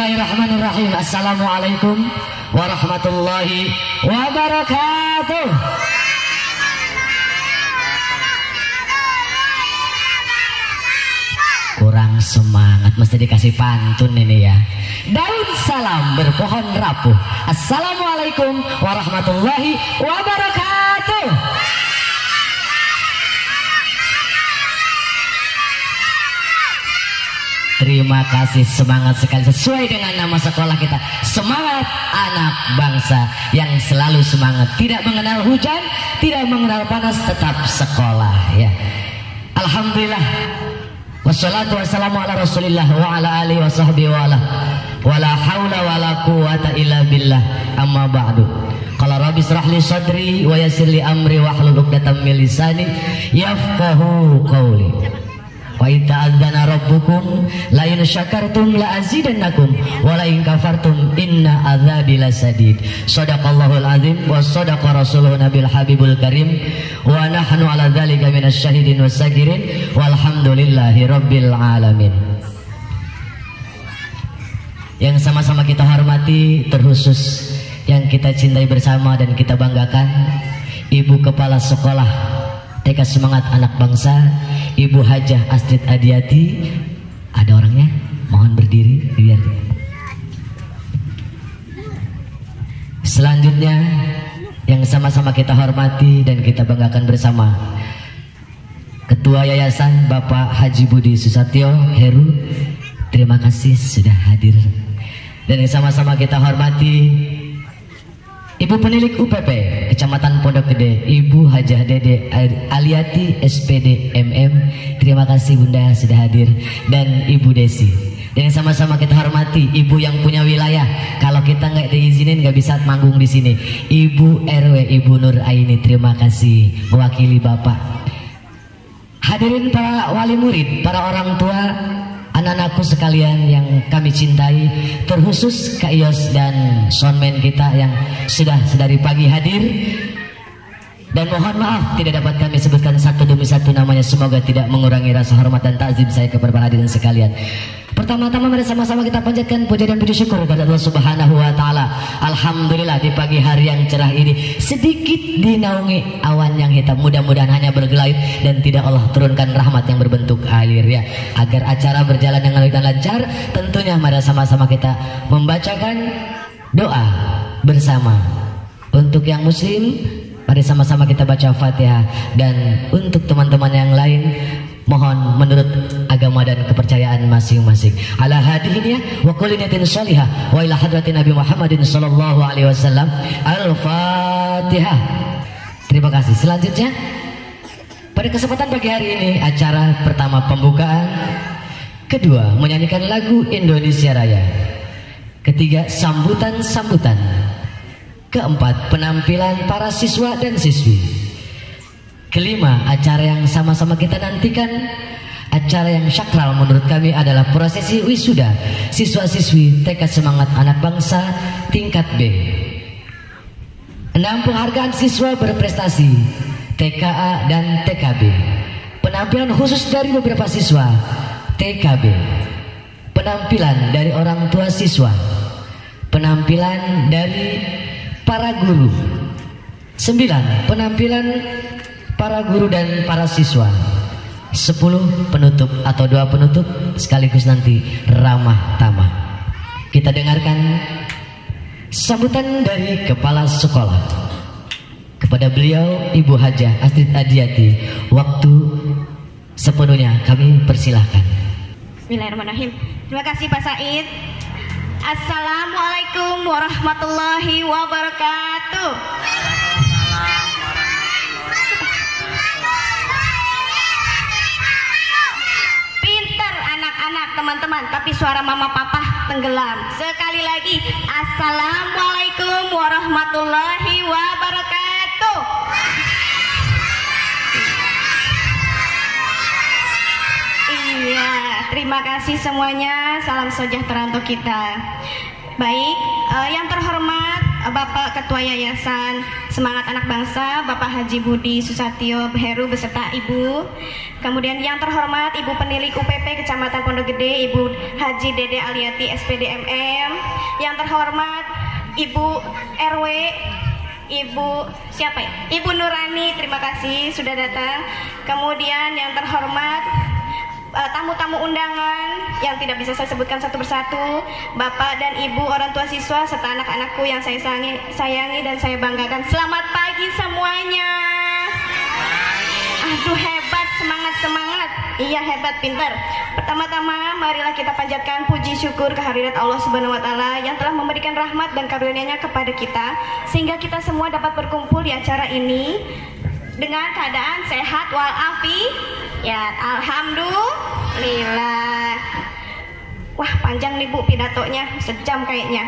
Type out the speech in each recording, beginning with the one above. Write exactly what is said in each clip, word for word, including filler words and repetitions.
Bismillahirrahmanirrahim. Assalamualaikum warahmatullahi wabarakatuh. Kurang semangat, mesti dikasih pantun ini ya. Daun salam berpohon rapuh. Assalamualaikum warahmatullahi wabarakatuh. Terima kasih, semangat sekali sesuai dengan nama sekolah kita. Semangat anak bangsa yang selalu semangat, tidak mengenal hujan, tidak mengenal panas, tetap sekolah ya. Alhamdulillah. Wassalatu wassalamu ala Rasulillah wa ala alihi wa sahbihi wa ala wala haula wala quwata illa billah. Amma ba'du. Qala rabbi israh li sadri wa yassir li amri wahlul 'uqdatam min lisani yafqahu qawli. Wa ta'adzana rabbukum la in syakartum la azidannakum wa la in kafartum inna adzabi lasadid. Shadaqallahul azim wa shadaqa rasuluhu nabil habibul karim wa nahnu ala dzalika minasyahidin wasagirin walhamdulillahi rabbil alamin. Yang sama-sama kita hormati, terkhusus yang kita cintai bersama dan kita banggakan, Ibu Kepala Sekolah T K Semangat Anak Bangsa, Ibu Hajah Astrid Adiati. Ada orangnya? Mohon berdiri biar. Selanjutnya yang sama-sama kita hormati dan kita banggakan bersama, Ketua Yayasan Bapak Haji Budi Susatyo Heru. Terima kasih sudah hadir. Dan yang sama-sama kita hormati Ibu Penilik U P P Kecamatan Pondok Gede, Ibu Hajah Dede Aliati S P D M M. Terima kasih Bunda sudah hadir. Dan Ibu Desi. Dan yang sama-sama kita hormati Ibu yang punya wilayah, kalau kita nggak diizinin nggak bisa manggung di sini, Ibu R W Ibu Nur Aini. Terima kasih mewakili Bapak. Hadirin para wali murid, para orang tua, anak-anakku sekalian yang kami cintai, terkhusus Kak Yos dan soundman kita yang sudah sedari pagi hadir. Dan mohon maaf tidak dapat kami sebutkan satu demi satu namanya, semoga tidak mengurangi rasa hormat dan takzim saya kepada para hadirin sekalian. Pertama-tama mari sama-sama kita panjatkan puja dan puji syukur kepada Allah Subhanahu wa taala. Alhamdulillah di pagi hari yang cerah ini sedikit dinaungi awan yang hitam, mudah-mudahan hanya bergelait dan tidak Allah turunkan rahmat yang berbentuk air ya. Agar acara berjalan dengan baik dan lancar, tentunya mari sama-sama kita membacakan doa bersama. Untuk yang muslim, mari sama-sama kita baca Fatihah. Dan untuk teman-teman yang lain, mohon menurut agama dan kepercayaan masing-masing. Ala hadihin ya wa kulli niyatin shalihah wa ila hadratin Nabi Muhammadin sallallahu alaihi wasallam. Al-Fatihah. Terima kasih. Selanjutnya pada kesempatan pagi hari ini, acara pertama pembukaan, kedua menyanyikan lagu Indonesia Raya, ketiga sambutan-sambutan, keempat penampilan para siswa dan siswi, kelima acara yang sama-sama kita nantikan, acara yang sakral menurut kami adalah prosesi wisuda siswa-siswi T K Semangat Anak Bangsa tingkat B. Enam penghargaan siswa berprestasi T K A dan T K B. Penampilan khusus dari beberapa siswa T K B. Penampilan dari orang tua siswa. Penampilan dari para guru. Sembilan penampilan para guru dan para siswa. Sepuluh penutup atau doa penutup sekaligus nanti ramah tamah. Kita dengarkan sambutan dari kepala sekolah. Kepada beliau Ibu Hajah Astrid Adiati, waktu sepenuhnya kami persilahkan. Bismillahirrahmanirrahim. Terima kasih Pak Said. Assalamualaikum warahmatullahi wabarakatuh. Pinter anak-anak teman-teman, tapi suara mama papa tenggelam. Sekali lagi, assalamualaikum warahmatullahi wabarakatuh. Iya, terima kasih semuanya. Salam sejahtera untuk kita. Baik, uh, yang terhormat Bapak Ketua Yayasan Semangat Anak Bangsa, Bapak Haji Budi Susatyo Heru beserta Ibu. Kemudian yang terhormat Ibu Penilik U P P Kecamatan Pondok Gede, Ibu Haji Dede Aliati S P D M M. Yang terhormat Ibu R W, Ibu siapa ya? Ibu Nurani, terima kasih sudah datang. Kemudian yang terhormat tamu-tamu uh, undangan yang tidak bisa saya sebutkan satu persatu, Bapak dan Ibu orang tua siswa serta anak-anakku yang saya sayangi, sayangi dan saya banggakan. Selamat pagi semuanya. Aduh hebat, semangat-semangat. Iya hebat, pintar. Pertama-tama marilah kita panjatkan puji syukur kehadirat Allah Subhanahu wa taala yang telah memberikan rahmat dan karunia-Nya kepada kita sehingga kita semua dapat berkumpul di acara ini dengan keadaan sehat walafiat. Ya, alhamdulillah. Wah, panjang nih Bu pidatonya, sejam kayaknya.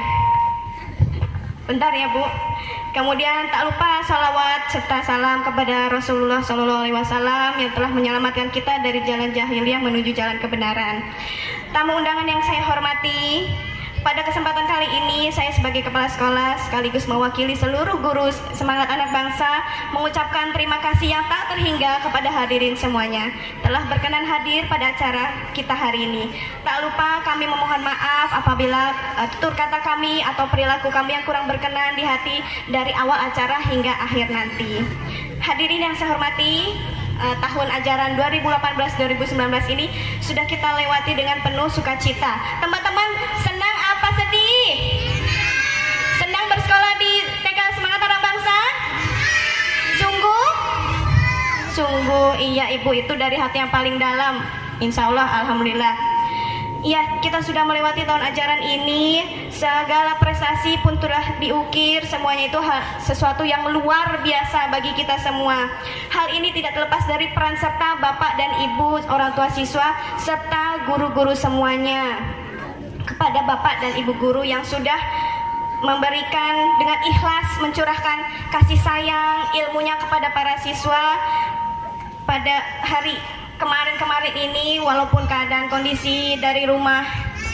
Bentar ya Bu. Kemudian tak lupa salawat serta salam kepada Rasulullah Shallallahu Alaihi Wasallam yang telah menyelamatkan kita dari jalan jahiliyah menuju jalan kebenaran. Tamu undangan yang saya hormati, pada kesempatan kali ini saya sebagai kepala sekolah sekaligus mewakili seluruh guru Semangat Anak Bangsa mengucapkan terima kasih yang tak terhingga kepada hadirin semuanya telah berkenan hadir pada acara kita hari ini. Tak lupa kami memohon maaf apabila uh, tutur kata kami atau perilaku kami yang kurang berkenan di hati dari awal acara hingga akhir nanti. Hadirin yang saya hormati, Uh, tahun ajaran dua ribu delapan belas dua ribu sembilan belas ini sudah kita lewati dengan penuh sukacita. Teman-teman senang apa sedih? Senang bersekolah di T K Semangat Anak Bangsa? Sungguh? Sungguh, iya Ibu, itu dari hati yang paling dalam. Insya Allah, alhamdulillah. Iya, kita sudah melewati tahun ajaran ini. Segala prestasi pun telah diukir. Semuanya itu hal, sesuatu yang luar biasa bagi kita semua. Hal ini tidak terlepas dari peran serta Bapak dan Ibu, orang tua siswa, serta guru-guru semuanya. Kepada Bapak dan Ibu guru yang sudah memberikan dengan ikhlas, mencurahkan kasih sayang, ilmunya kepada para siswa pada hari kemarin-kemarin ini, walaupun keadaan kondisi dari rumah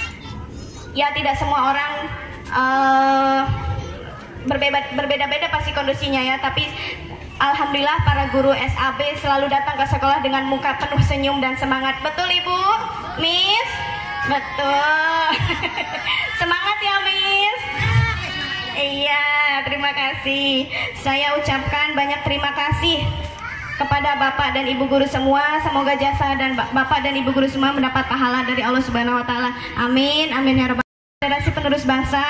ya tidak semua orang uh, berbeda, berbeda-beda pasti kondisinya ya, tapi alhamdulillah para guru S A B selalu datang ke sekolah dengan muka penuh senyum dan semangat. Betul Ibu? Miss? Betul. Semangat ya Miss? Iya, terima kasih. Saya ucapkan banyak terima kasih kepada Bapak dan Ibu guru semua. Semoga jasa dan Bapak dan Ibu guru semua mendapat pahala dari Allah Subhanahu wa taala. Amin, amin ya rabbal alamin. Generasi penerus bangsa,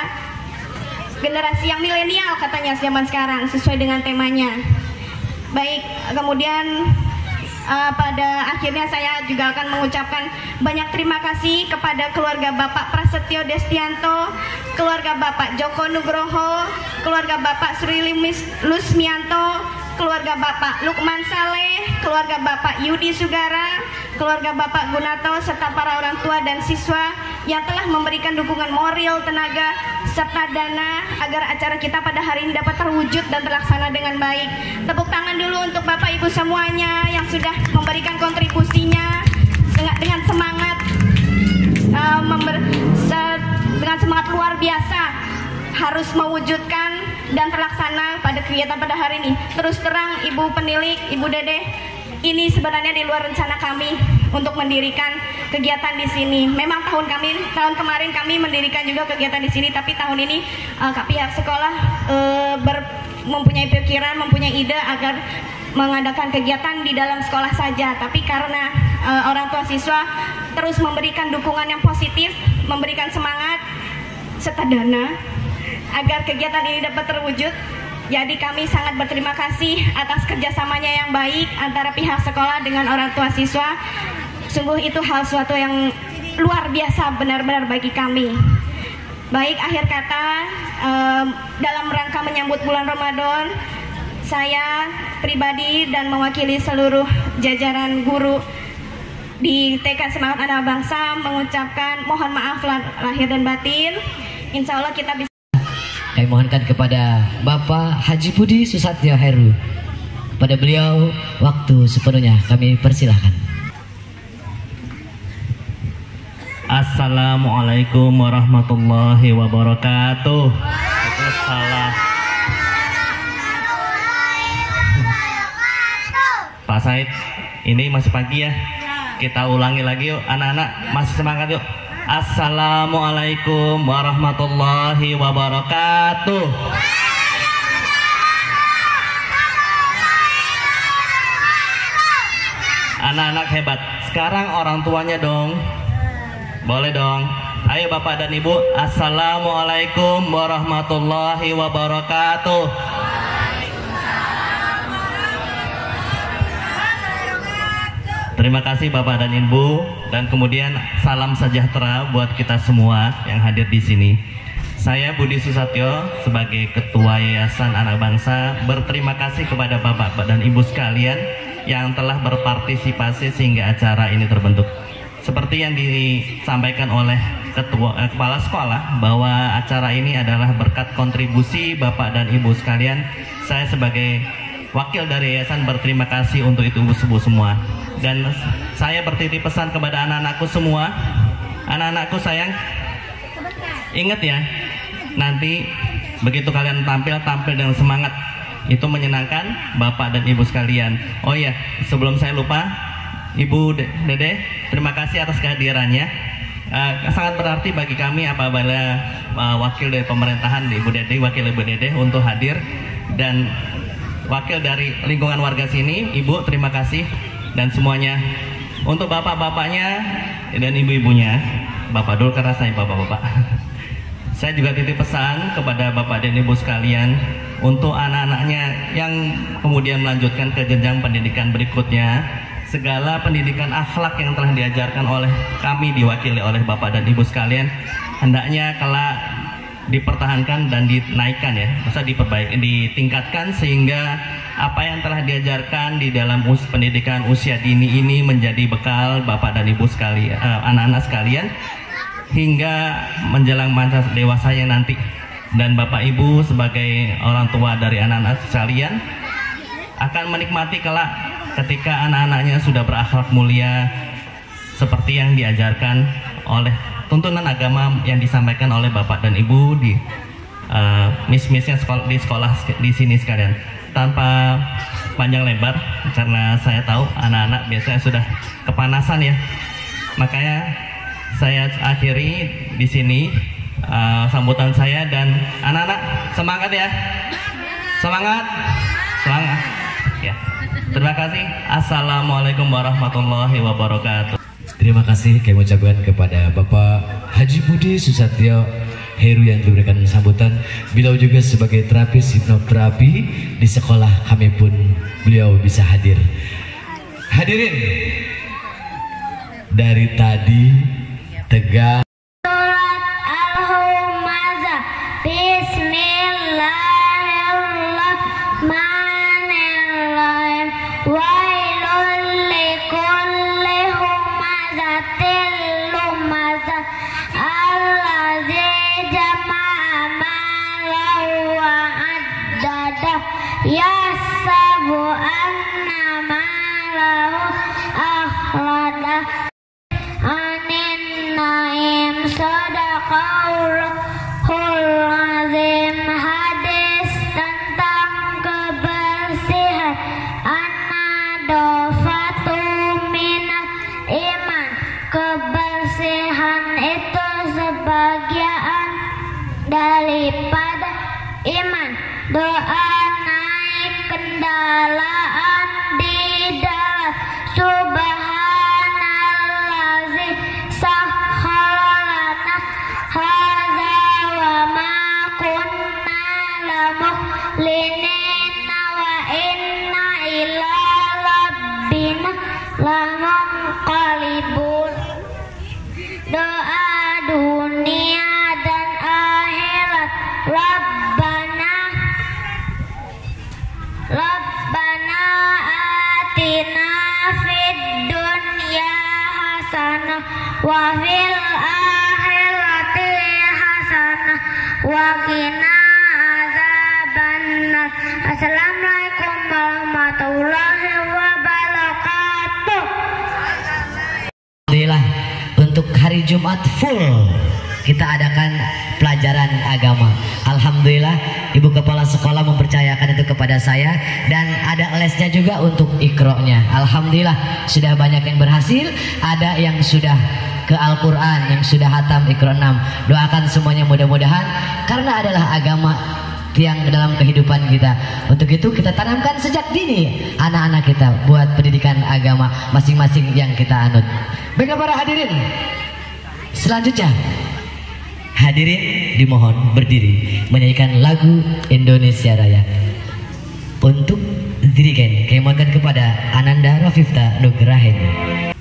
generasi yang milenial katanya zaman sekarang sesuai dengan temanya. Baik, kemudian uh, pada akhirnya saya juga akan mengucapkan banyak terima kasih kepada keluarga Bapak Prasetyo Destianto, keluarga Bapak Joko Nugroho, keluarga Bapak Sri Lusmianto, keluarga Bapak Lukman Saleh, keluarga Bapak Yudi Sugara, keluarga Bapak Gunato, serta para orang tua dan siswa yang telah memberikan dukungan moral, tenaga, serta dana agar acara kita pada hari ini dapat terwujud dan terlaksana dengan baik. Tepuk tangan dulu untuk Bapak Ibu semuanya yang sudah memberikan kontribusinya dengan semangat, uh, member, dengan semangat luar biasa harus mewujudkan dan terlaksana pada kegiatan pada hari ini. Terus terang Ibu Penilik, Ibu Dede, ini sebenarnya di luar rencana kami untuk mendirikan kegiatan di sini. Memang tahun kami tahun kemarin kami mendirikan juga kegiatan di sini, tapi tahun ini uh, pihak sekolah uh, ber, mempunyai pikiran, mempunyai ide agar mengadakan kegiatan di dalam sekolah saja. Tapi karena uh, orang tua siswa terus memberikan dukungan yang positif, memberikan semangat serta dana agar kegiatan ini dapat terwujud. Jadi kami sangat berterima kasih atas kerjasamanya yang baik antara pihak sekolah dengan orang tua siswa. Sungguh itu hal suatu yang luar biasa benar-benar bagi kami. Baik, akhir kata, um, dalam rangka menyambut bulan Ramadan, saya pribadi dan mewakili seluruh jajaran guru di T K Semangat Anak Bangsa mengucapkan mohon maaf lahir dan batin. Insya Allah kita bisa. Kami mohonkan kepada Bapak Haji Budi Susatyo Heru, pada beliau waktu sepenuhnya kami persilahkan. Assalamualaikum warahmatullahi wabarakatuh. Waalaikumsalam. Mas Said, ini masih pagi ya. Kita ulangi lagi yuk, anak-anak masih semangat yuk. Assalamualaikum warahmatullahi wabarakatuh. Anak-anak hebat. Sekarang orang tuanya dong. Boleh dong. Ayo Bapak dan Ibu. Assalamualaikum warahmatullahi wabarakatuh. Terima kasih Bapak dan Ibu, dan kemudian salam sejahtera buat kita semua yang hadir di sini. Saya Budi Susatyo sebagai Ketua Yayasan Anak Bangsa berterima kasih kepada Bapak dan Ibu sekalian yang telah berpartisipasi sehingga acara ini terbentuk. Seperti yang disampaikan oleh Ketua eh, Kepala Sekolah bahwa acara ini adalah berkat kontribusi Bapak dan Ibu sekalian. Saya sebagai wakil dari yayasan berterima kasih untuk itu ibu-ibu semua. Dan saya bertitip pesan kepada anak-anakku semua, anak-anakku sayang, ingat ya, nanti begitu kalian tampil, tampil dengan semangat, itu menyenangkan Bapak dan Ibu sekalian. Oh iya, sebelum saya lupa, Ibu Dede, terima kasih atas kehadirannya. Uh, sangat berarti bagi kami apabila uh, wakil dari pemerintahan Ibu Dede, wakil Ibu Dede untuk hadir, dan wakil dari lingkungan warga sini, Ibu terima kasih. Dan semuanya untuk bapak-bapaknya dan ibu-ibunya, Bapak dulu karena saya bapak-bapak. Saya juga titip pesan kepada Bapak dan Ibu sekalian untuk anak-anaknya yang kemudian melanjutkan ke jenjang pendidikan berikutnya, segala pendidikan akhlak yang telah diajarkan oleh kami diwakili oleh Bapak dan Ibu sekalian hendaknya kelak dipertahankan dan dinaikkan ya, masa diperbaiki, ditingkatkan sehingga apa yang telah diajarkan di dalam us pendidikan usia dini ini menjadi bekal Bapak dan Ibu sekalian, anak-anak uh, sekalian hingga menjelang masa dewasanya nanti. Dan Bapak Ibu sebagai orang tua dari anak-anak sekalian akan menikmati kelak ketika anak-anaknya sudah berakhlak mulia seperti yang diajarkan oleh tuntunan agama yang disampaikan oleh Bapak dan Ibu di uh, mis-misnya sekolah, di sekolah di sini sekalian. Tanpa panjang lebar, karena saya tahu anak-anak biasanya sudah kepanasan ya, makanya saya akhiri di sini uh, sambutan saya. Dan anak-anak semangat ya, semangat, semangat ya. Terima kasih. Assalamualaikum warahmatullahi wabarakatuh. Terima kasih kami ucapkan kepada Bapak Haji Budi Susatyo Heru yang diberikan sambutan. Beliau juga sebagai terapis hipnoterapi di sekolah kami pun beliau bisa hadir. Hadirin, dari tadi tegak Surat Al-Humazah. Bismillahirrahmanirrahim. Wailul likulli humazatil lumazah allazi jama'a malahu wa addada yasabu anna malahu akhlada. Anin naim sadaqallahul azim. Hadis tentang kebersihan. An-nadofatu minal iman. Kebersihan itu sebagian daripada iman. Doa naik kendaraan di dalam. Subhanallazi sahhalana hadza wa ma kunna lamuqlinina wa inna ila rabbina lamunqalibun. Doa dunia dan akhirat. Rabbana Rabbana atina fid dunya hasanah wa fil akhirati hasanah wa qina azabannar. Assalamualaikum warahmatullahi wabarakatuh. Alhamdulillah, untuk hari Jumat full kita adakan pelajaran agama. Alhamdulillah. Alhamdulillah ibu kepala sekolah mempercayakan itu kepada saya, dan ada lesnya juga untuk iqro'nya. Alhamdulillah sudah banyak yang berhasil, ada yang sudah ke Al-Quran, yang sudah hatam Iqra enam. Doakan semuanya mudah-mudahan, karena adalah agama tiang dalam kehidupan kita. Untuk itu kita tanamkan sejak dini anak-anak kita buat pendidikan agama masing-masing yang kita anut. Baiklah para hadirin, selanjutnya hadirin dimohon berdiri menyanyikan lagu Indonesia Raya. Untuk dirigen kami mohonkan kepada Ananda Rafifta Nugrahen.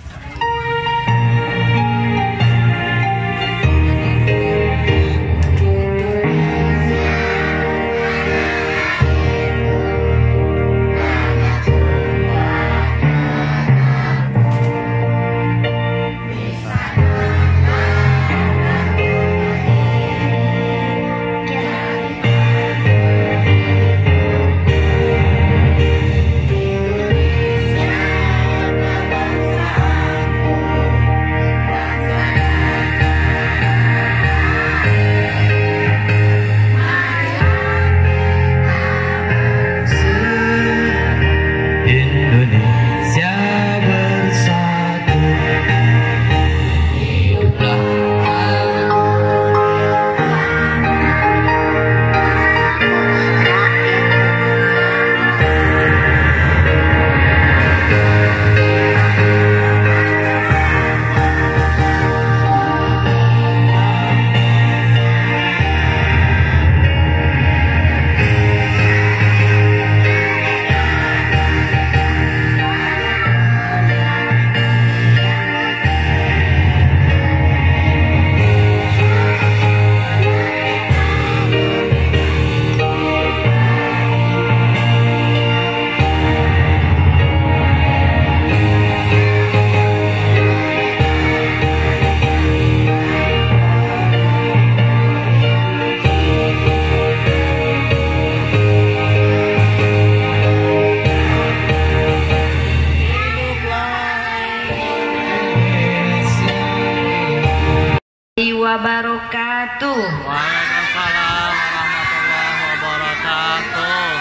Wabarakatuh. Waalaikumsalam warahmatullahi wabarakatuh.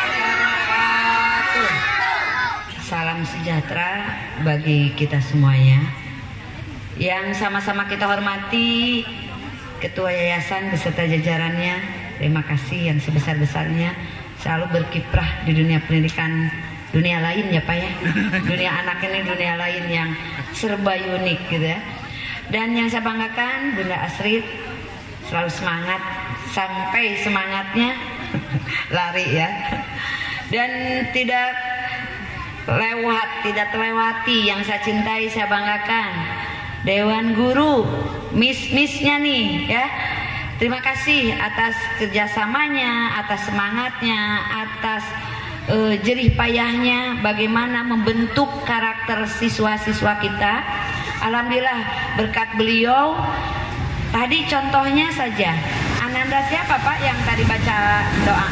Salam sejahtera bagi kita semuanya. Yang sama-sama kita hormati Ketua Yayasan beserta jajarannya. Terima kasih yang sebesar-besarnya selalu berkiprah di dunia pendidikan, dunia lain ya Pak ya. Dunia anak ini dunia lain yang serba unik gitu ya. Dan yang saya banggakan Bunda Asrid selalu semangat, sampai semangatnya lari ya. Dan tidak lewat, tidak terlewati yang saya cintai, saya banggakan Dewan Guru, Miss-Missnya nih ya. Terima kasih atas kerjasamanya, atas semangatnya, atas uh, jerih payahnya bagaimana membentuk karakter siswa-siswa kita. Alhamdulillah berkat beliau. Tadi contohnya saja, Ananda siapa Pak yang tadi baca doa?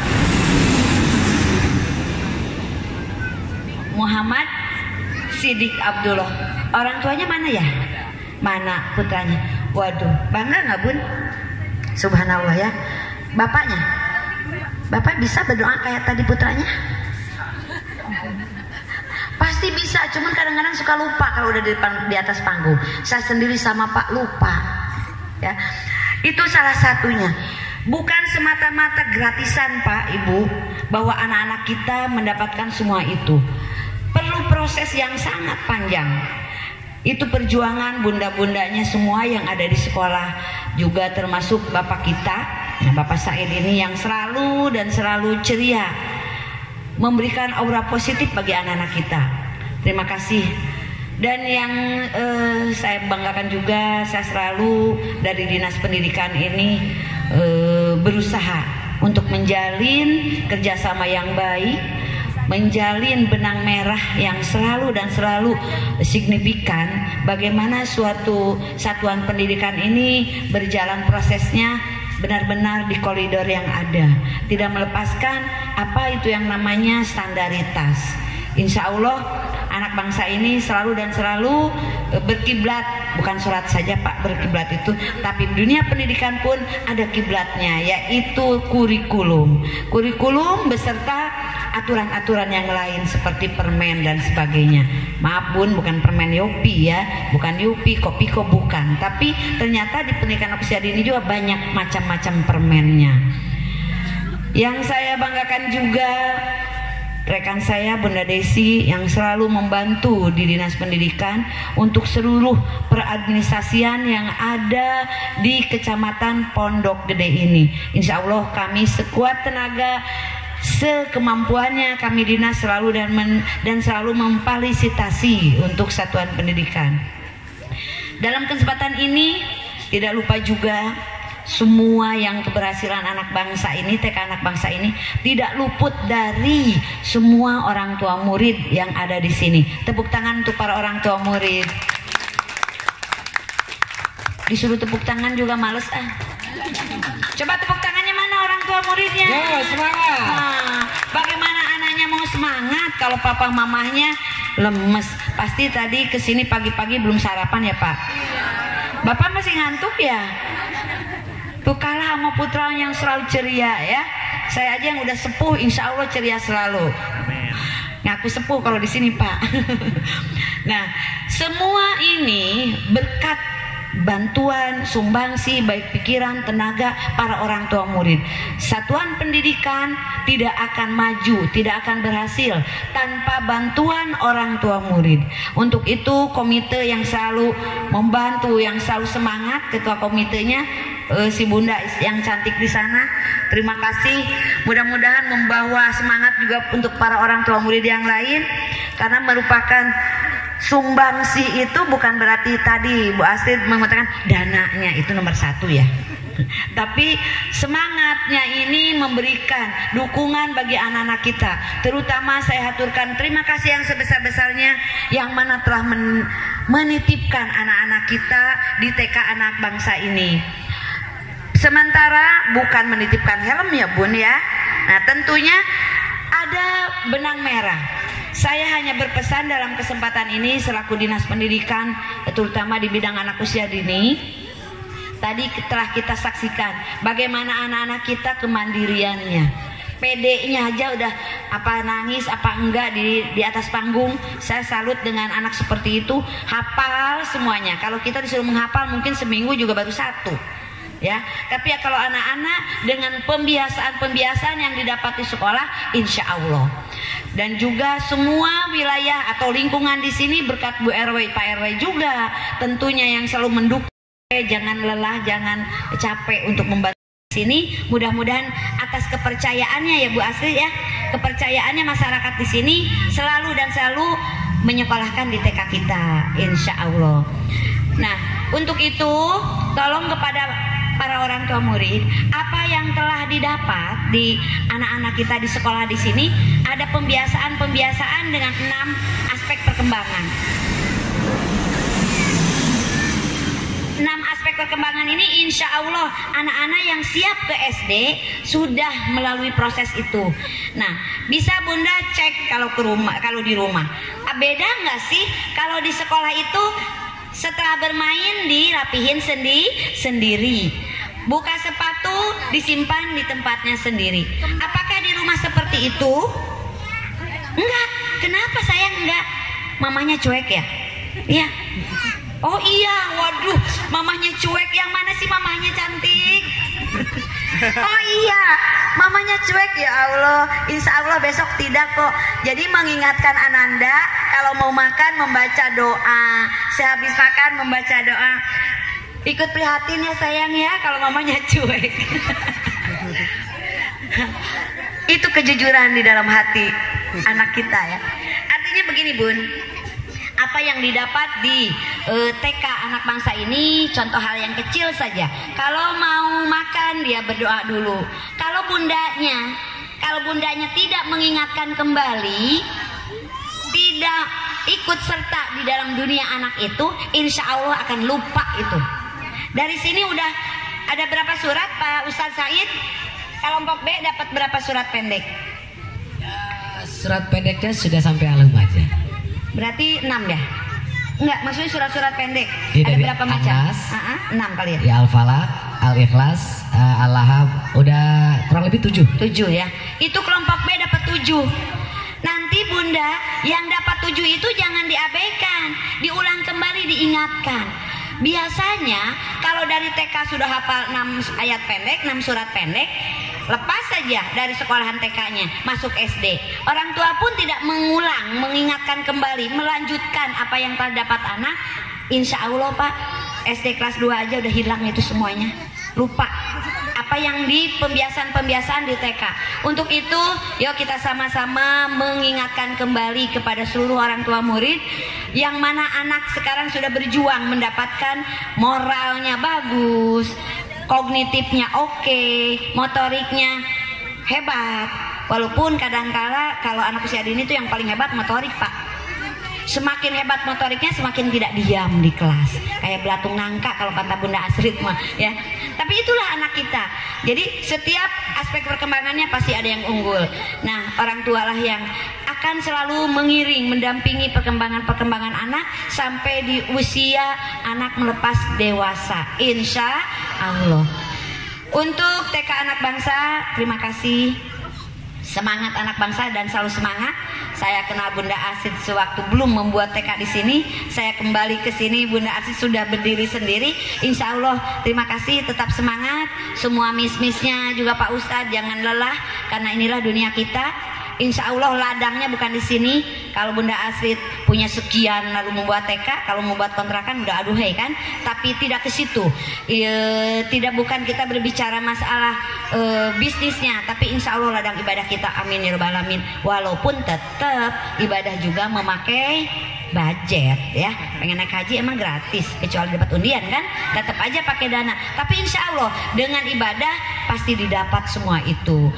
Muhammad Siddiq Abdullah. Orang tuanya mana ya? Mana putranya? Waduh, bangga nggak Bun? Subhanallah ya. Bapaknya? Bapak bisa berdoa kayak tadi putranya? Pasti bisa, cuman kadang-kadang suka lupa kalau udah di, di atas panggung. Saya sendiri sama Pak lupa. Ya, itu salah satunya. Bukan semata-mata gratisan Pak Ibu bahwa anak-anak kita mendapatkan semua itu. Perlu proses yang sangat panjang. Itu perjuangan bunda-bundanya semua yang ada di sekolah, juga termasuk Bapak kita, Bapak Said ini yang selalu dan selalu ceria, memberikan aura positif bagi anak-anak kita. Terima kasih. Dan yang eh, saya banggakan juga, saya selalu dari Dinas Pendidikan ini eh, berusaha untuk menjalin kerjasama yang baik, menjalin benang merah yang selalu dan selalu signifikan. Bagaimana suatu satuan pendidikan ini berjalan prosesnya benar-benar di koridor yang ada, tidak melepaskan apa itu yang namanya standaritas. Insya Allah anak bangsa ini selalu dan selalu berkiblat, bukan sholat saja Pak berkiblat itu, tapi dunia pendidikan pun ada kiblatnya, yaitu kurikulum. Kurikulum beserta aturan-aturan yang lain seperti permen dan sebagainya. Maaf Bun, bukan permen Yopi ya, bukan Yopi, Kopiko bukan. Tapi ternyata di pendidikan usia dini juga banyak macam-macam permennya. Yang saya banggakan juga rekan saya Bunda Desi yang selalu membantu di Dinas Pendidikan untuk seluruh peradministrasian yang ada di Kecamatan Pondok Gede ini. Insya Allah kami sekuat tenaga, sekemampuannya kami dinas selalu dan men, dan selalu memfasilitasi untuk satuan pendidikan. Dalam kesempatan ini tidak lupa juga semua yang keberhasilan anak bangsa ini, T K anak bangsa ini tidak luput dari semua orang tua murid yang ada di sini. Tepuk tangan untuk para orang tua murid. Disuruh tepuk tangan juga males ah. Coba tepuk tangannya mana orang tua muridnya? Ya, semangat. Nah, bagaimana anaknya mau semangat kalau papa mamahnya lemes? Pasti tadi kesini pagi-pagi belum sarapan ya Pak? Bapak masih ngantuk ya? Tuh kalah sama putra yang selalu ceria ya. Saya aja yang udah sepuh, insya Allah ceria selalu. Ngaku sepuh kalau di sini Pak. Nah, semua ini berkat bantuan, sumbangsi, baik pikiran, tenaga para orang tua murid. Satuan pendidikan tidak akan maju, tidak akan berhasil tanpa bantuan orang tua murid. Untuk itu komite yang selalu membantu, yang selalu semangat, ketua komitenya eh, si Bunda yang cantik di sana. Terima kasih. Mudah-mudahan membawa semangat juga untuk para orang tua murid yang lain, karena merupakan sumbangsi itu bukan berarti tadi Bu Astrid mengatakan dananya itu nomor satu ya, tapi semangatnya ini memberikan dukungan bagi anak-anak kita. Terutama saya haturkan terima kasih yang sebesar-besarnya yang mana telah men menitipkan anak-anak kita di T K anak bangsa ini. Sementara bukan menitipkan helm ya Bun ya. Nah tentunya ada benang merah. Saya hanya berpesan dalam kesempatan ini selaku Dinas Pendidikan, terutama di bidang anak usia dini. Tadi telah kita saksikan bagaimana anak-anak kita kemandiriannya. P D-nya aja udah apa nangis apa enggak di di atas panggung. Saya salut dengan anak seperti itu, hafal semuanya. Kalau kita disuruh menghafal mungkin seminggu juga baru satu. Ya, tapi ya kalau anak-anak dengan pembiasaan-pembiasaan yang didapat di sekolah, insya Allah. Dan juga semua wilayah atau lingkungan di sini berkat Bu R W, Pak R W juga tentunya yang selalu mendukung. Jangan lelah, jangan capek untuk membantu di sini. Mudah-mudahan atas kepercayaannya ya Bu Astrid ya, kepercayaannya masyarakat di sini selalu dan selalu menyekolahkan di T K kita, insya Allah. Nah, untuk itu tolong kepada para orang tua murid, apa yang telah didapat di anak-anak kita di sekolah di sini, ada pembiasaan-pembiasaan dengan enam aspek perkembangan. Enam aspek perkembangan ini insya Allah anak-anak yang siap ke S D sudah melalui proses itu. Nah, bisa Bunda cek kalau ke rumah, kalau di rumah. Beda nggak sih kalau di sekolah itu setelah bermain dirapihin sendi sendiri, buka sepatu disimpan di tempatnya sendiri. Apakah di rumah seperti itu? Enggak. Kenapa sayang enggak? Mamanya cuek ya? Iya. Oh iya, waduh, mamanya cuek. Yang mana sih mamanya cantik? Oh iya, mamanya cuek ya Allah. Insya Allah besok tidak kok. Jadi mengingatkan Ananda kalau mau makan membaca doa, sehabis makan membaca doa. Ikut prihatin ya sayang ya kalau mamanya cuek. Itu kejujuran di dalam hati anak kita ya. Artinya begini Bun, apa yang didapat di uh, T K anak bangsa ini, contoh hal yang kecil saja. Kalau mau makan dia berdoa dulu. Kalau bundanya, kalau bundanya tidak mengingatkan kembali, tidak ikut serta di dalam dunia anak itu, insya Allah akan lupa itu. Dari sini udah ada berapa surat Pak Ustadz Said? Kelompok B dapat berapa surat pendek? Ya, surat pendeknya sudah sampai alam aja. Berarti enam ya? Enggak, maksudnya surat-surat pendek. Iya, Ada dari berapa macam? Anas. Uh-uh, enam kali ya? Ya Al-Falaq, Al-Ikhlas, uh, Al-Lahab, udah kurang lebih tujuh. Tujuh ya. Itu kelompok B dapat tujuh. Nanti Bunda, yang dapat tujuh itu jangan diabaikan, diulang kembali, diingatkan. Biasanya kalau dari T K sudah hafal enam ayat pendek, enam surat pendek, lepas saja dari sekolahan T K-nya, masuk S D. Orang tua pun tidak mengulang, mengingatkan kembali, melanjutkan apa yang telah dapat anak. Insya Allah Pak, S D kelas dua aja udah hilang itu semuanya. Lupa apa yang di pembiasaan-pembiasaan di T K. Untuk itu, yuk kita sama-sama mengingatkan kembali kepada seluruh orang tua murid, yang mana anak sekarang sudah berjuang mendapatkan moralnya bagus, kognitifnya oke, motoriknya hebat. Walaupun kadangkala kalau anak usia dini itu yang paling hebat motorik Pak. Semakin hebat motoriknya semakin tidak diam di kelas, kayak belatung nangka kalau kata Bunda Asrid mah ya. Tapi itulah anak kita. Jadi setiap aspek perkembangannya pasti ada yang unggul. Nah, orang tua lah yang akan selalu mengiring, mendampingi perkembangan-perkembangan anak sampai di usia anak melepas dewasa, insya Allah. Untuk T K Anak Bangsa, terima kasih. Semangat anak bangsa dan selalu semangat. Saya kenal Bunda Asid sewaktu belum membuat T K di sini. Saya kembali ke sini, Bunda Asid sudah berdiri sendiri. Insya Allah, terima kasih, tetap semangat. Semua mis-misnya juga Pak Ustadz, jangan lelah, karena inilah dunia kita. Insya Allah ladangnya bukan di sini. Kalau Bunda Asrid punya sekian lalu membuat T K, kalau membuat kontrakan udah aduhai kan. Tapi tidak ke situ. E, tidak bukan kita berbicara masalah e, bisnisnya, tapi insya Allah ladang ibadah kita. Amin ya rabbal alamin. Walaupun tetap ibadah juga memakai budget ya. Pengen naik haji emang gratis, kecuali dapat undian kan. Tetap aja pakai dana. Tapi insya Allah dengan ibadah pasti didapat semua itu.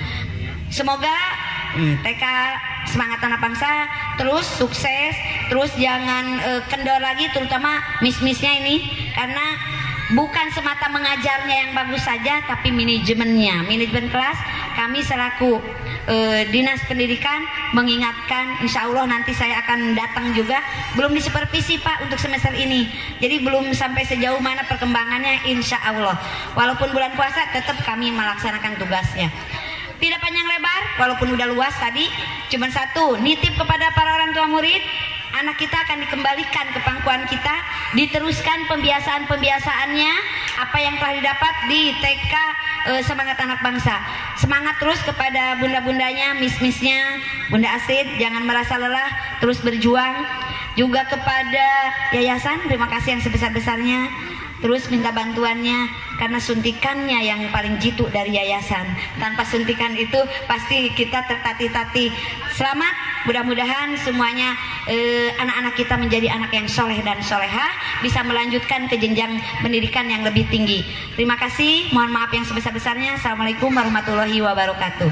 Semoga Hmm, T K Semangat Anak Bangsa terus sukses, terus jangan e, kendor lagi, terutama mis-misnya ini, karena bukan semata mengajarnya yang bagus saja, tapi manajemennya, manajemen kelas. Kami selaku e, Dinas Pendidikan mengingatkan, insya Allah nanti saya akan datang juga. Belum disupervisi Pak untuk semester ini, jadi belum sampai sejauh mana perkembangannya, insya Allah. Walaupun bulan puasa tetap kami melaksanakan tugasnya. Tidak panjang lebar, walaupun udah luas tadi, cuma satu, nitip kepada para orang tua murid, anak kita akan dikembalikan ke pangkuan kita, diteruskan pembiasaan-pembiasaannya, apa yang telah didapat di T K e, Semangat Anak Bangsa. Semangat terus kepada bunda-bundanya, mis-misnya, Bunda Asid, jangan merasa lelah, terus berjuang. Juga kepada yayasan, terima kasih yang sebesar-besarnya. Terus minta bantuannya, karena suntikannya yang paling jitu dari yayasan. Tanpa suntikan itu pasti kita tertati-tati. Selamat, mudah-mudahan semuanya eh, anak-anak kita menjadi anak yang soleh dan soleha, bisa melanjutkan ke jenjang pendidikan yang lebih tinggi. Terima kasih, mohon maaf yang sebesar-besarnya. Assalamualaikum warahmatullahi wabarakatuh.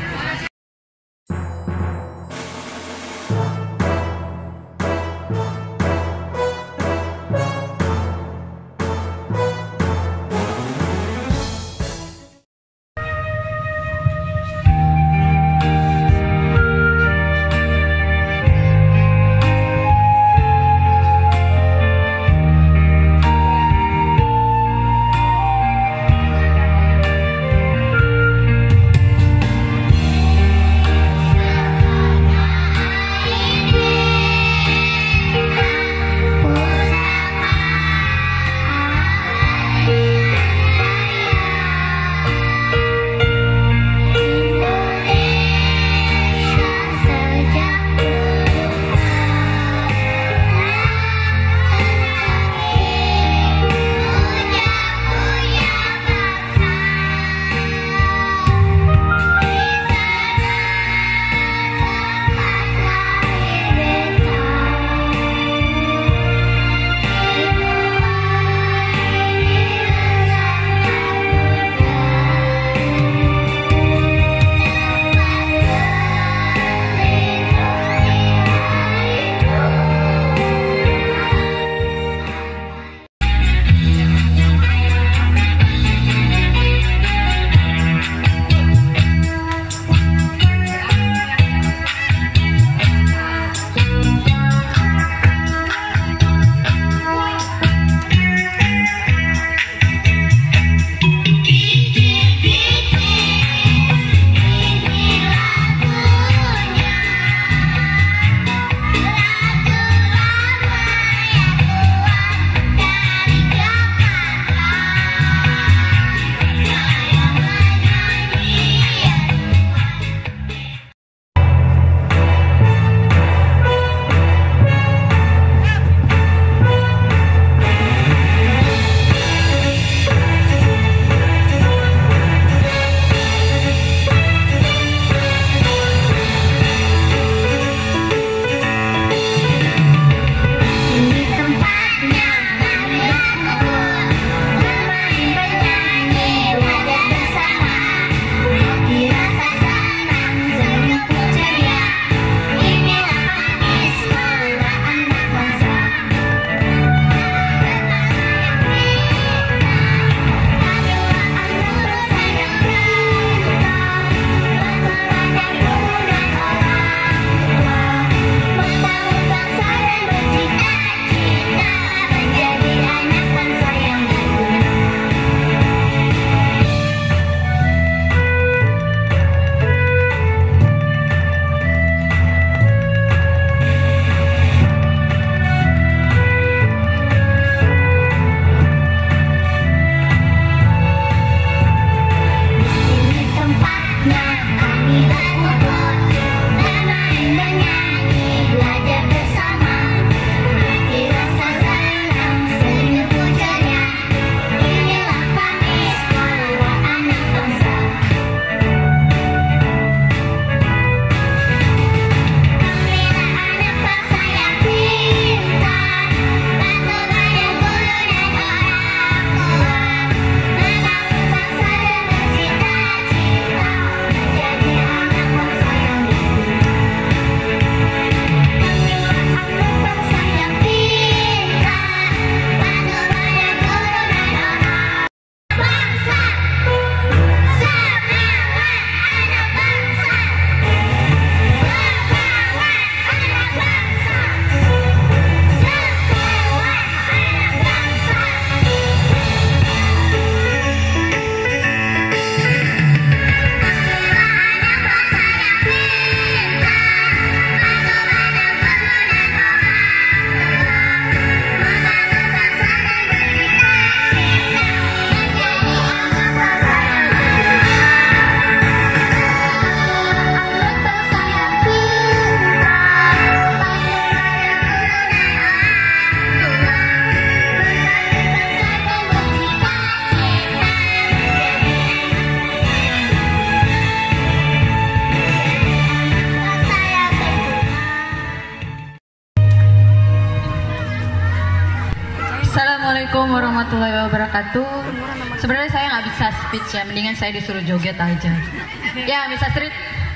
warahmatullahi wabarakatuh. Sebenarnya saya nggak bisa speech ya, mendingan saya disuruh joget aja. Ya, bisa street.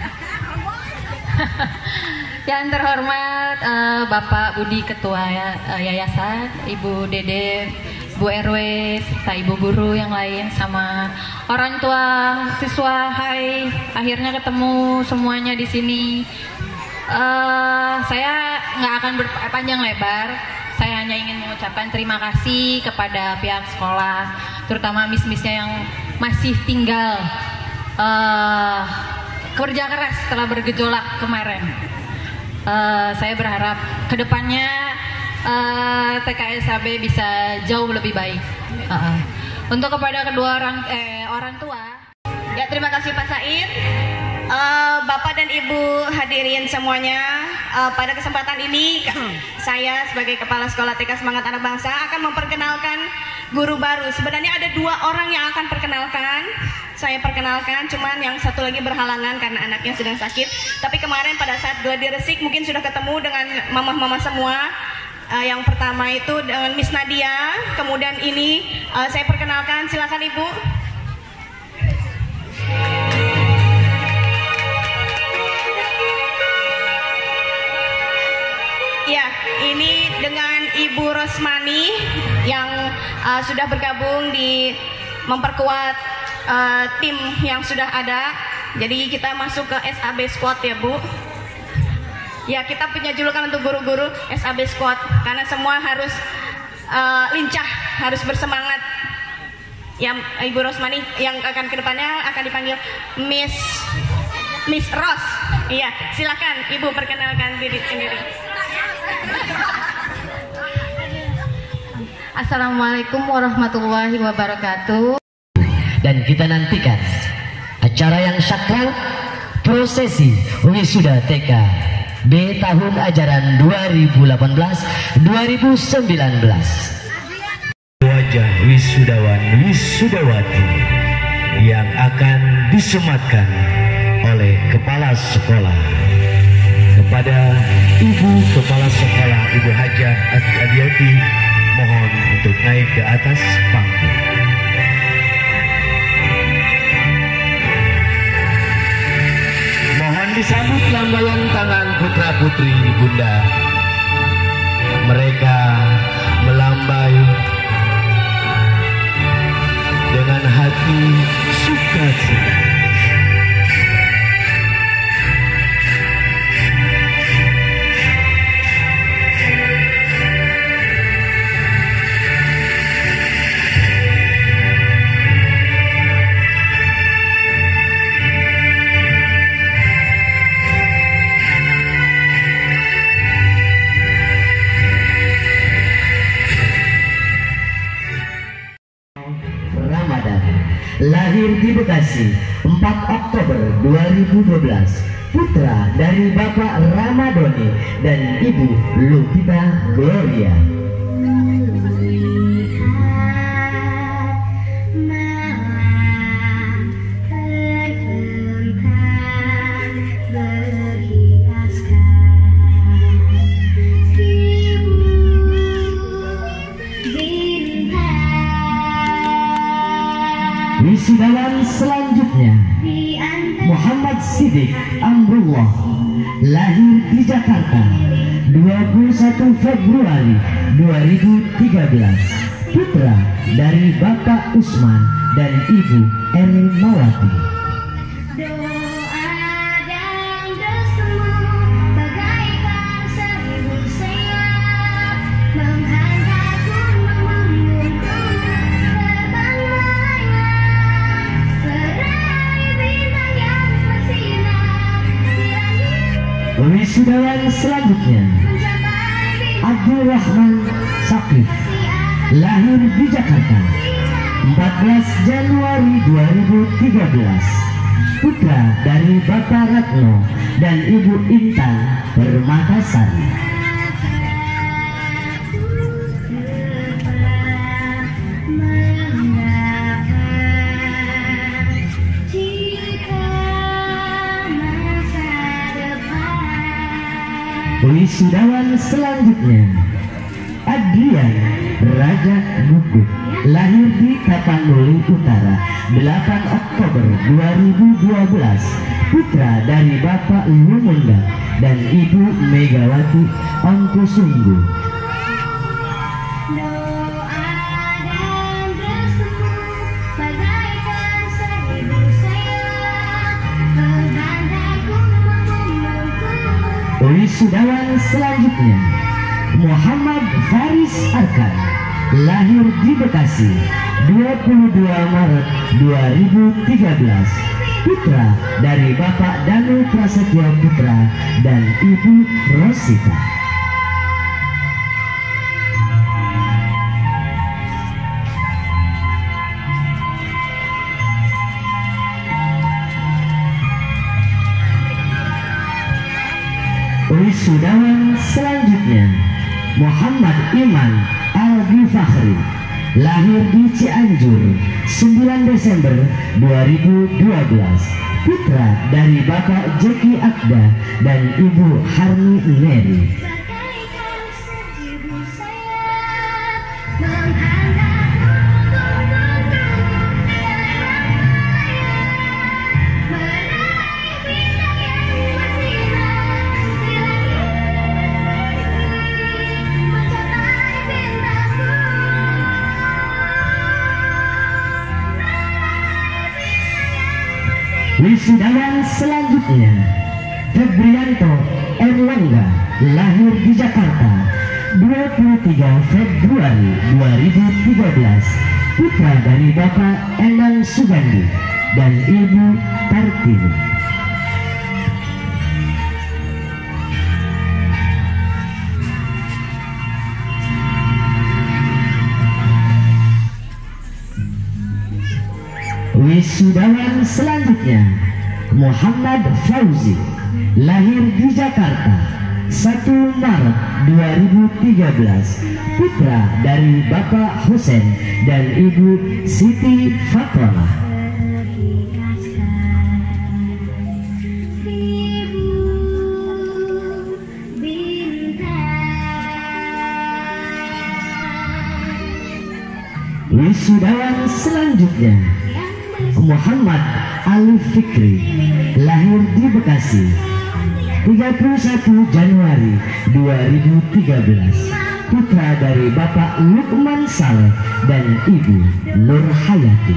Yang terhormat uh, Bapak Budi Ketua ya, uh, Yayasan, Ibu Dede, Bu R W, serta Ibu Guru yang lain, sama orang tua siswa. Hai, akhirnya ketemu semuanya di sini. Uh, saya nggak akan berpanjang lebar. Saya hanya ingin mengucapkan terima kasih kepada pihak sekolah, terutama miss-missnya yang masih tinggal uh, kerja keras setelah bergejolak kemarin. Uh, saya berharap kedepannya uh, T K S H B bisa jauh lebih baik. Uh, uh. Untuk kepada kedua orang eh, orang tua. Ya, terima kasih Pak Said. Uh, Bapak dan Ibu hadirin semuanya, uh, pada kesempatan ini saya sebagai Kepala Sekolah T K Semangat Anak Bangsa akan memperkenalkan guru baru. Sebenarnya ada dua orang yang akan perkenalkan. Saya perkenalkan, cuman yang satu lagi berhalangan karena anaknya sedang sakit. Tapi kemarin pada saat gladi resik mungkin sudah ketemu dengan mama-mama semua. Uh, yang pertama itu dengan Miss Nadia. Kemudian ini uh, saya perkenalkan, silakan Ibu. Ya, ini dengan Ibu Rosmani yang uh, sudah bergabung di memperkuat uh, tim yang sudah ada. Jadi kita masuk ke S A B Squad ya Bu. Ya, kita punya julukan untuk guru-guru S A B Squad karena semua harus uh, lincah, harus bersemangat. Ya, Ibu Rosmani yang akan kedepannya akan dipanggil Miss Miss Ros. Iya, silakan Ibu perkenalkan diri sendiri. Assalamualaikum warahmatullahi wabarakatuh. Dan kita nantikan acara yang sakral, prosesi wisuda T K B tahun ajaran dua ribu delapan belas dua ribu sembilan belas. Wajah wisudawan wisudawati yang akan disematkan oleh kepala sekolah. Kepada Ibu Kepala Sekolah Ibu Hajah Adiati, mohon untuk naik ke atas panggung. Mohon disambut lambaian tangan putra-putri Bunda. Mereka melambai dengan hati sukacita. Lahir di Bekasi empat Oktober dua ribu dua belas, putra dari Bapak Ramadoni dan Ibu Lupita Gloria. Wisudawan selanjutnya Muhammad Siddiq Amrullah, lahir di Jakarta dua puluh satu Februari dua ribu tiga belas, putra dari Bapak Usman dan Ibu Ermawati. Wisudawan selanjutnya Abdul Rahman Sakif, lahir di Jakarta empat belas Januari dua ribu tiga belas, putra dari Bapak Ratno dan Ibu Intan Permatasari. Wisudawan selanjutnya Adrian Raja Bukut, lahir di Tapanuli Utara delapan Oktober dua ribu dua belas, putra dari Bapak Lumunda dan Ibu Megawati Ongkusunggu. Wisudawan selanjutnya Muhammad Faris Arkan, lahir di Bekasi dua puluh dua Maret dua ribu tiga belas, putra dari Bapak Danu Prasetyo Putra dan Ibu Rosita. Wisudawan selanjutnya Muhammad Iman Al-Ghifari, lahir di Cianjur sembilan Desember dua ribu dua belas, putra dari Bapak Jeki Akda dan Ibu Harni Neri. Wisudawan selanjutnya Febrianto Erlangga, lahir di Jakarta dua puluh tiga Februari dua ribu tiga belas, putra dari Bapak Endang Sugandi dan Ibu Tartini. Wisudawan selanjutnya Muhammad Fauzi, lahir di Jakarta satu Maret dua ribu tiga belas, putra dari Bapak Husen dan Ibu Siti Fatwa. Wisudawan selanjutnya Muhammad Ali Fikri, lahir di Bekasi tiga puluh satu Januari dua ribu tiga belas, putra dari Bapak Lukman Saleh dan Ibu Nur Hayati.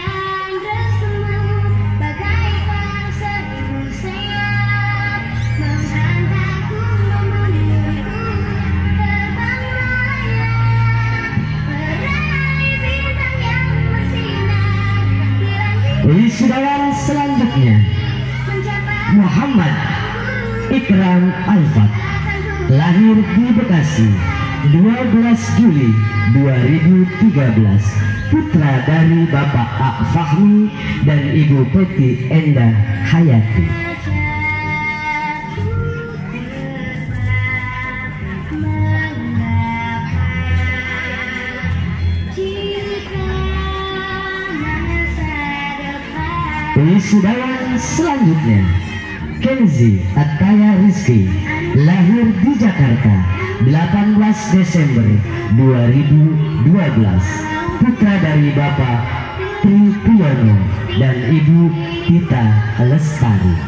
Wisudawan selanjutnya Muhammad Ikram Alfat, lahir di Bekasi dua belas Juli dua ribu tiga belas, putra dari Bapak A. Fahmi dan Ibu Peti Endah Hayati. Wisudawan selanjutnya Kenzi Ataya Rizky, lahir di Jakarta delapan belas Desember dua ribu dua belas, putra dari Bapak Tri Priyono dan Ibu Tita Lestari.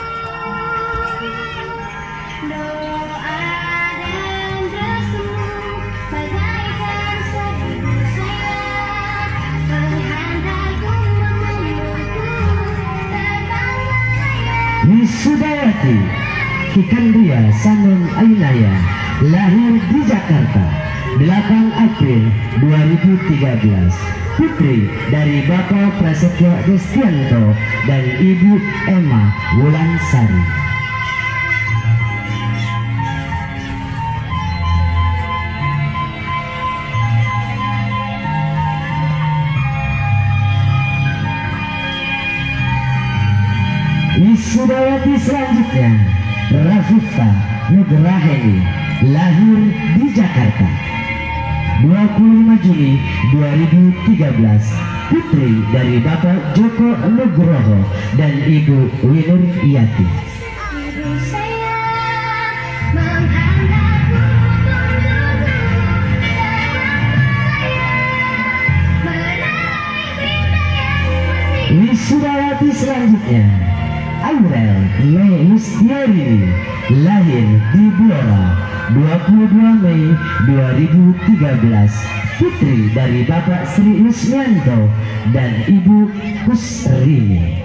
Wisudawati Kikandia Sanung Ainaya, lahir di Jakarta delapan April dua ribu tiga belas, putri dari Bapak Prasetyo Destianto dan Ibu Emma Wulansari. Wisudawati selanjutnya Rafifah Nugraheni, lahir di Jakarta dua puluh lima Juni dua ribu tiga belas, putri dari Bapak Joko Nugroho dan Ibu Winur Iyati. Wisudawati selanjutnya Aurel Mei Mustiari, lahir di Blora dua puluh dua Mei dua ribu tiga belas, putri dari Bapak Sri Yusmianto dan Ibu Kusrini.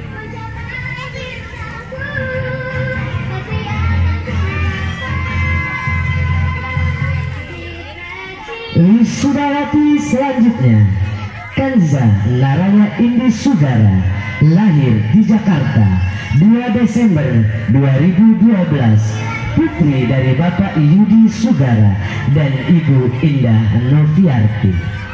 Wisudawati selanjutnya Kanza Naraya Indi Sugara, lahir di Jakarta dua Desember dua ribu dua belas, putri dari Bapak Yudi Sugara dan Ibu Indah Noviarti.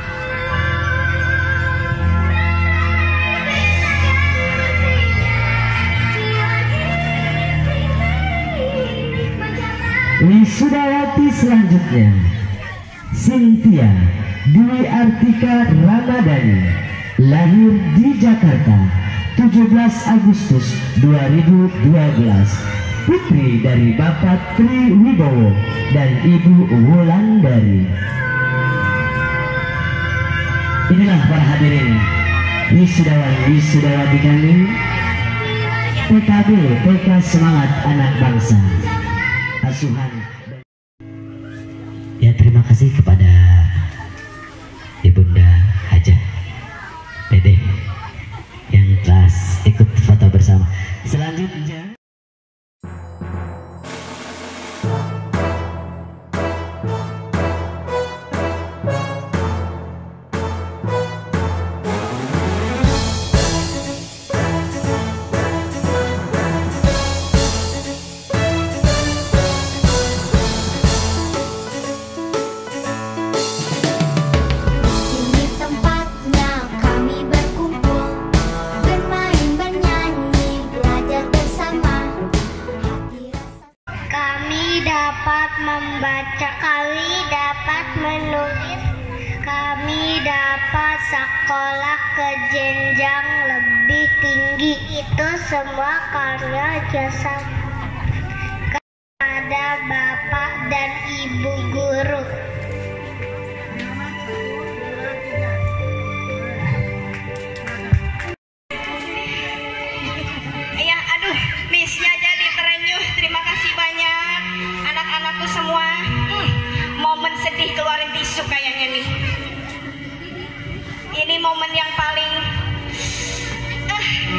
Wisudawati selanjutnya Cynthia Dwi Artika Ramadhani, lahir di Jakarta tujuh belas Agustus dua ribu dua belas, putri dari Bapak Tri Wibowo dan Ibu Wulandari. Inilah para hadirin wisudawan wisudawati kami P K B P K Semangat Anak Bangsa asuhan. Ya, terima kasih kepada Ibunda Hajah Dede yang telah ikut foto bersama. Selanjutnya membaca, kami dapat menulis, kami dapat sekolah ke jenjang lebih tinggi. Itu semua karya jasa kepada Bapak dan Ibu guru. Ya, aduh, Missnya jadi terenyuh. Terima kasih banyak anak-anakku semua. Hmm, momen sedih keluarin tisu kayaknya nih. Ini momen yang paling uh,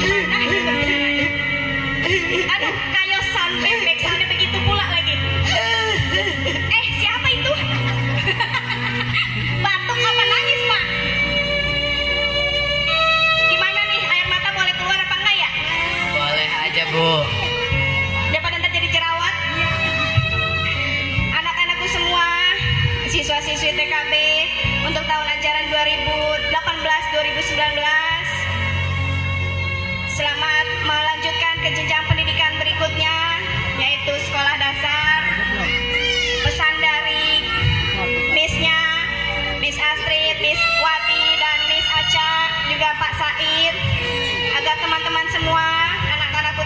uh, aduh, kayak sampai backsoundnya begitu pula lagi. Eh, siapa itu? Batuk apa nangis, Pak? Gimana nih, air mata boleh keluar apa enggak ya? boleh aja, Bu. Daripada ntar jadi jerawat. Anak-anakku semua, siswa-siswi T K B untuk tahun ajaran dua ribu delapan belas dua ribu sembilan belas, selamat melanjutkan ke jenjang pendidikan berikutnya, yaitu sekolah dasar. Pesan dari Missnya, Miss Astrid, Miss Wati, dan Miss Aca, juga Pak Said, agar teman-teman semua, anak-anakku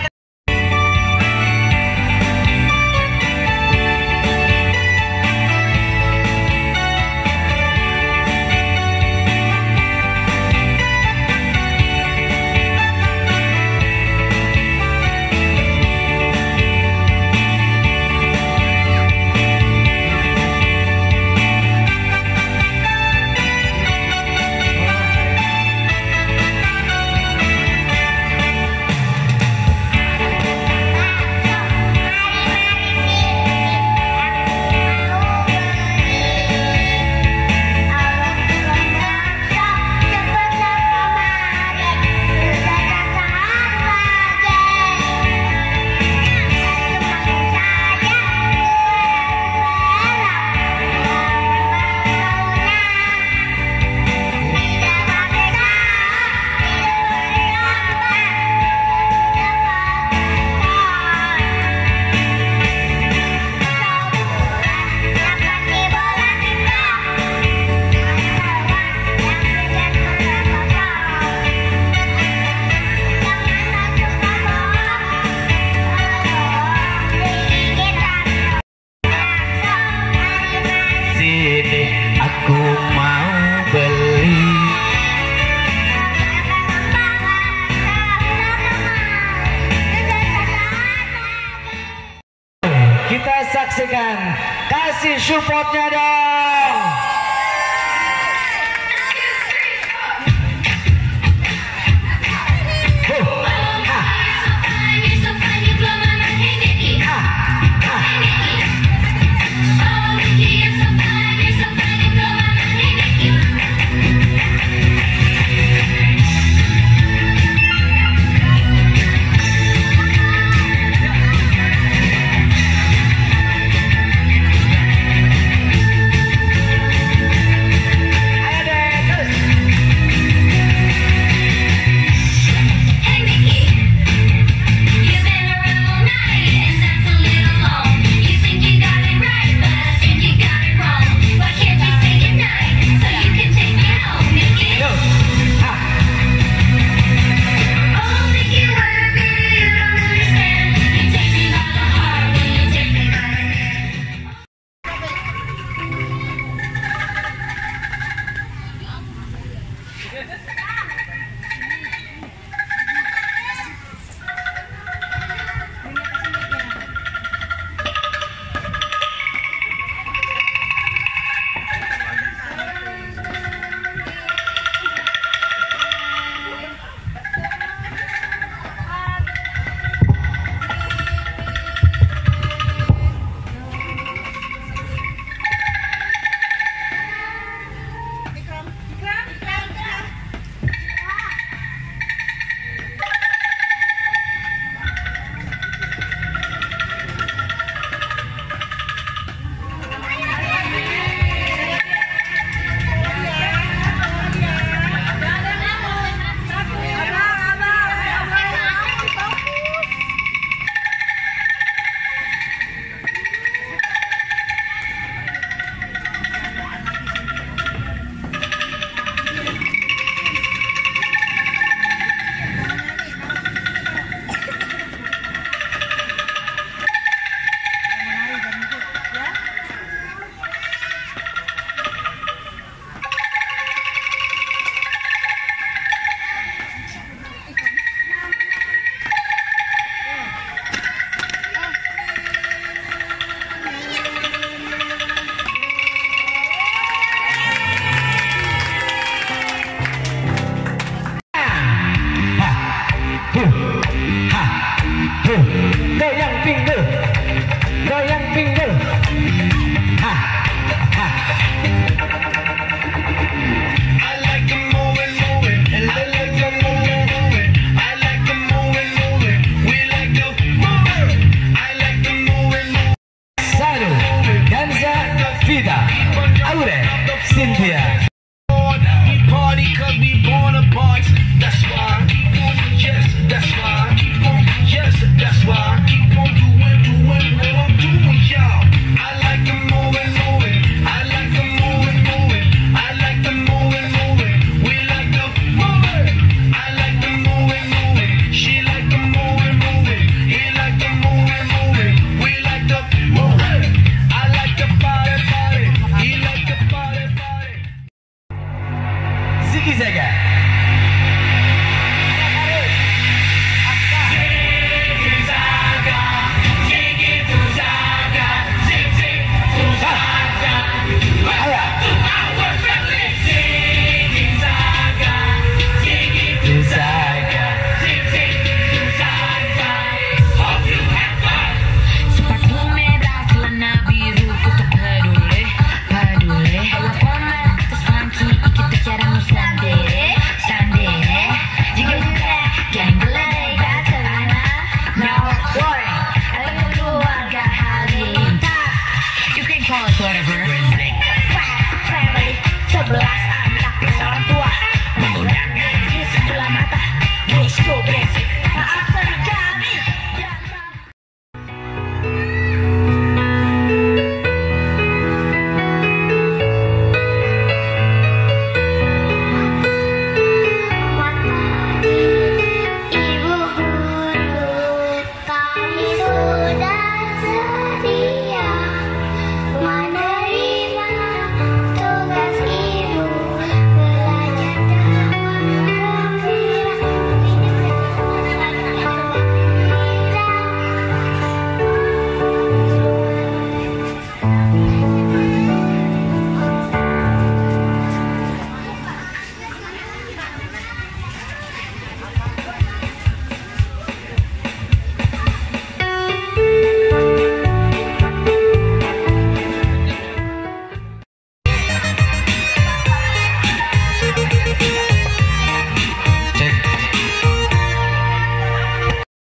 kalian. Kasih supportnya dong. Thank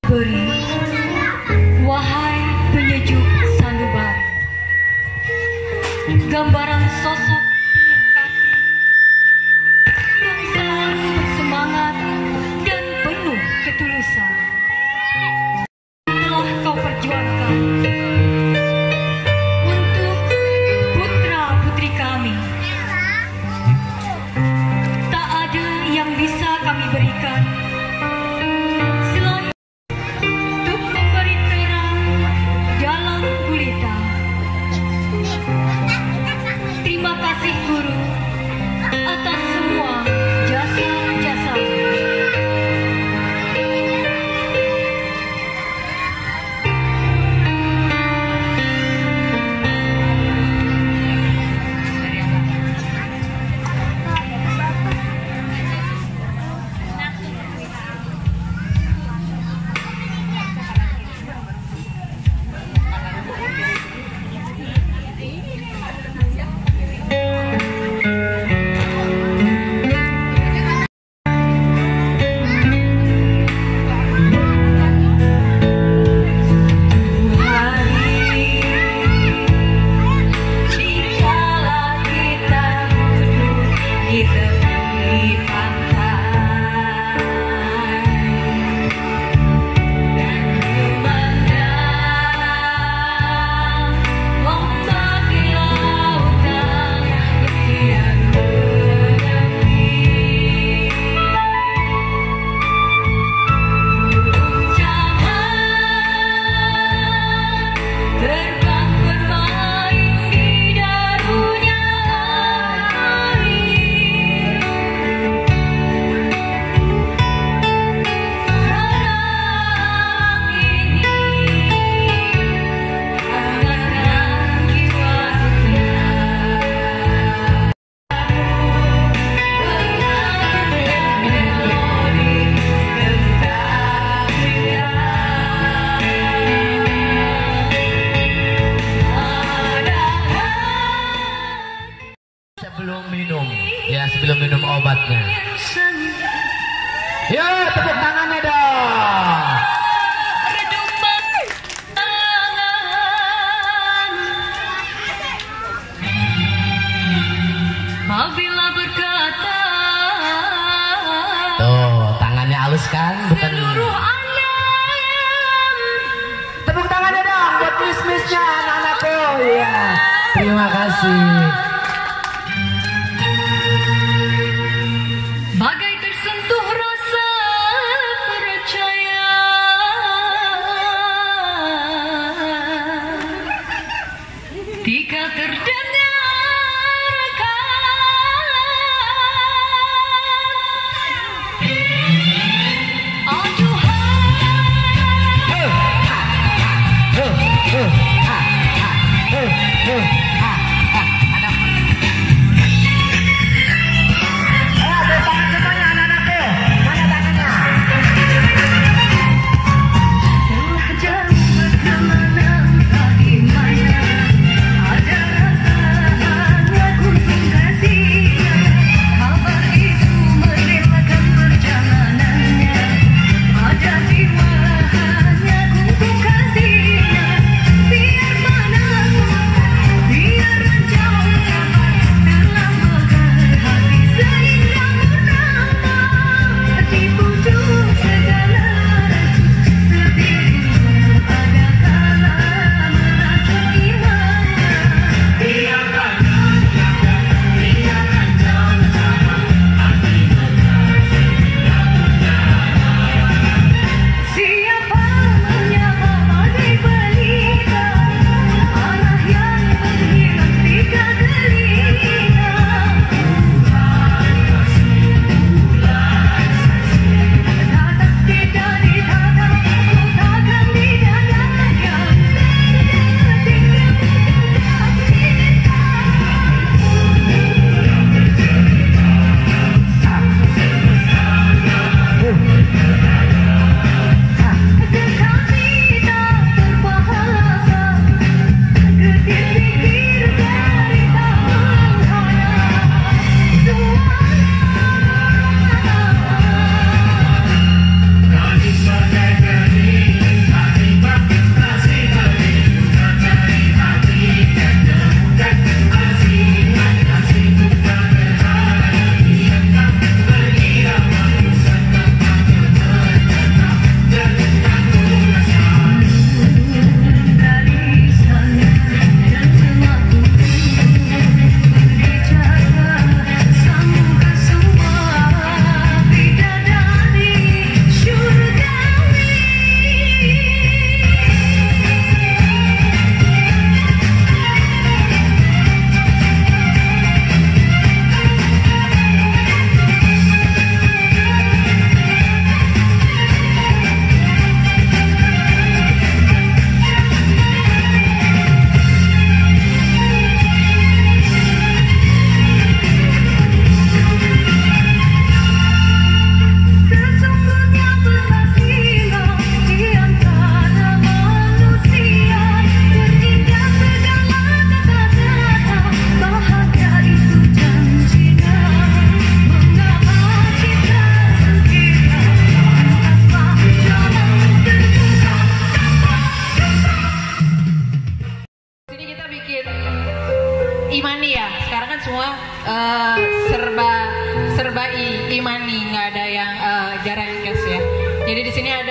beri, wahai penyejuk sanubari, gambaran sosok penuh kasih yang selalu bersemangat dan penuh ketulusan telah kau perjuangkan untuk putra-putri kami. Tak ada yang bisa kami berikan selain untuk memberi terang dalam gulita. Terima kasih guru atas semua jasa-jasa. Sebelum minum, ya sebelum minum obatnya. Ya, tepuk tangannya dong. Apabila berkata, tuh tangannya halus kan, bukan? seluruh alam. Tepuk tangannya dong buat miss-missnya anak-anakku. Ya, terima kasih. Bagai tersentuh rasa percaya, ketika terdengarkan aduhan.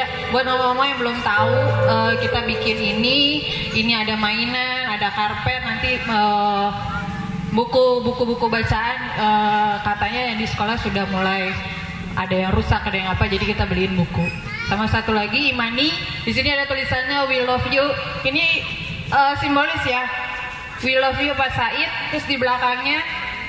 buat mama-mama yang belum tahu, uh, kita bikin ini, ini ada mainan, ada karpet, nanti uh, buku buku-buku bacaan uh, katanya yang di sekolah sudah mulai ada yang rusak, ada yang apa, jadi kita beliin buku. Sama satu lagi Imani, di sini ada tulisannya We Love You. Ini uh, simbolis ya, We Love You Pak Said. Terus di belakangnya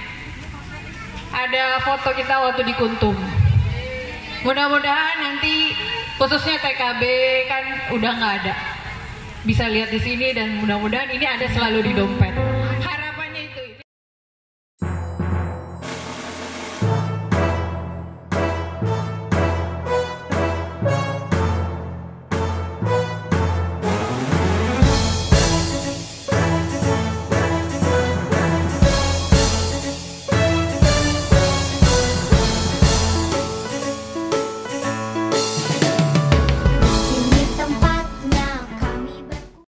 ada foto kita waktu di Kuntum. Mudah-mudahan nanti khususnya T K B kan udah nggak ada, bisa lihat di sini, dan mudah-mudahan ini ada selalu di dompet.